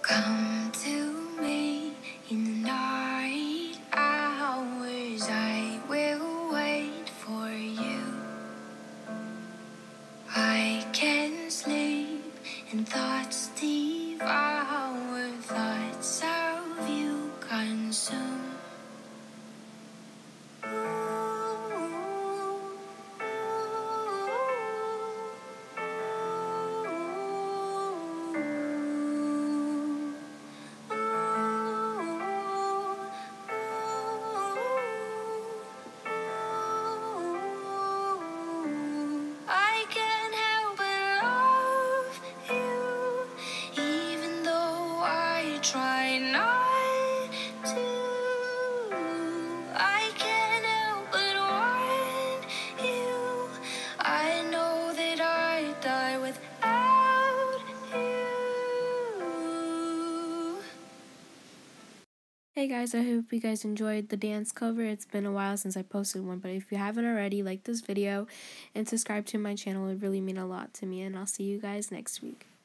Come to me in the night hours, I will wait for you. I can sleep and thoughts devour, thoughts of you consume. I can't help but love you, even though I try not to. I can't help but want you. I know that I'd die without you. Hey guys, I hope you guys enjoyed the dance cover. It's been a while since I posted one, but if you haven't already, like this video and subscribe to my channel. It would really mean a lot to me, and I'll see you guys next week.